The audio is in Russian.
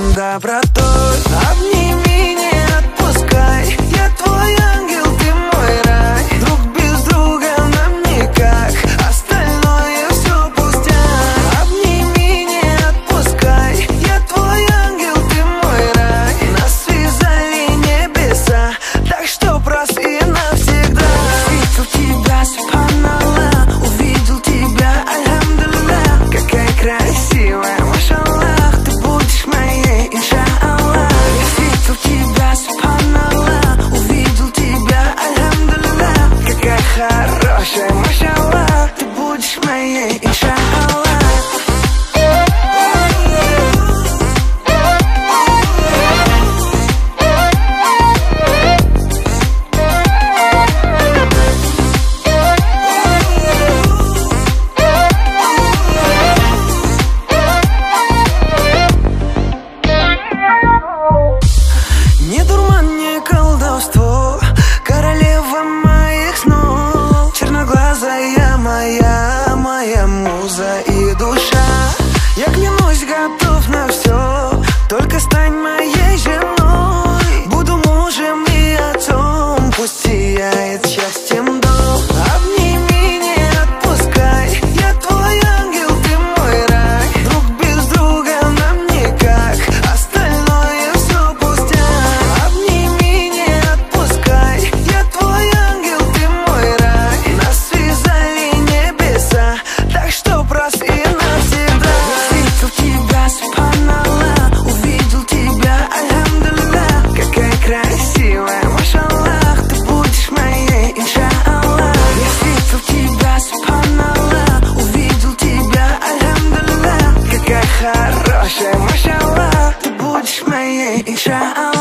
добротой. Обними, не отпускай, я твой ангел, ты мой рай. Друг без друга нам никак, остальное все пустяк. Обними, не отпускай, я твой ангел, ты мой рай. Нас связали небеса, так что прости навсегда. Увидел тебя, субханаллах, увидел тебя, альхамдулиллах. Какая красивая, машаллах, ты будешь моей, иншаллах. Я видел тебя, субханаллах, увидел тебя, альхамдулиллах. Какая хорошая, машаллах, ты будешь моей, иншаллах. Не дурман, не колдовство, королева моих снов, черноглазая моя, моя муза и душа. Я клянусь, готов на все, только стань моей женой. Буду мужем и отцом, пусть сияет счастьем дом. Обними, не отпускай, я твой ангел, ты мой рай. Друг без друга нам никак, остальное все пустяк. Обними, не отпускай, я твой ангел, ты мой рай. Нас связали небеса, так что прости навсегда. Увидел тебя, субханаллах, увидел тебя, альхамдулиллах. Какая красивая, машаллах, ты будешь моей, иншаллах. Я видел тебя, субханаллах, увидел тебя, альхамдулиллах. Какая хорошая, машаллах, ты будешь моей, иншаллах.